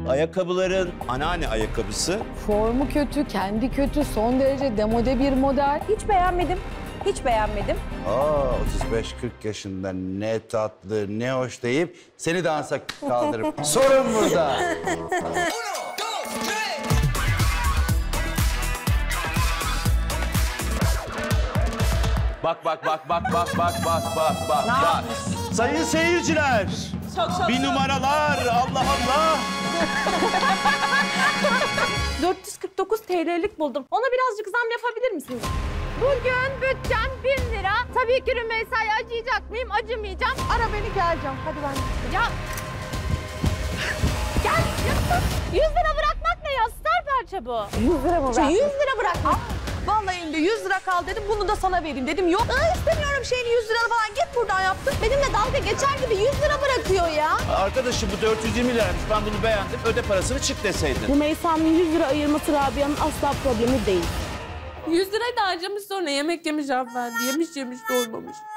Ayakkabıların anneanne ayakkabısı. Formu kötü, kendi kötü, son derece demode bir model. Hiç beğenmedim. Hiç beğenmedim. 35-40 yaşında ne tatlı, ne hoş deyip seni dansa kaldırıp sorun burada. Bak. Sayın seyirciler. Bir numaralar. Allah Allah. 449 TL'lik buldum. Ona birazcık zam yapabilir misiniz? Bugün bütçem 1000 lira. Tabii ki Rümeysa'ya acıyacak mıyım? Acımayacağım. Ara beni geleceğim. Hadi ben. Ya. Gel. 100 lira bırakmak ne ya? Star parça bu. 100 lira mı? 100 lira bırakma. Vallahi elimde 100 lira kaldı dedim. Bunu da sana vereyim dedim. Yok. İstemiyorum şeyini 100 lira falan. Git buradan yaptın. Benimle dalga geçer gibi 100 lira bırakıyor ya. Arkadaşım bu 420 liraymış. Ben bunu beğendim. Öde parasını çık deseydin. Rümeysa'nın 100 lira ayırması Rabia'nın asla problemi değil. 100 lirayı da harcamış sonra yemek yemiş hanımefendi. Yemiş doymamış.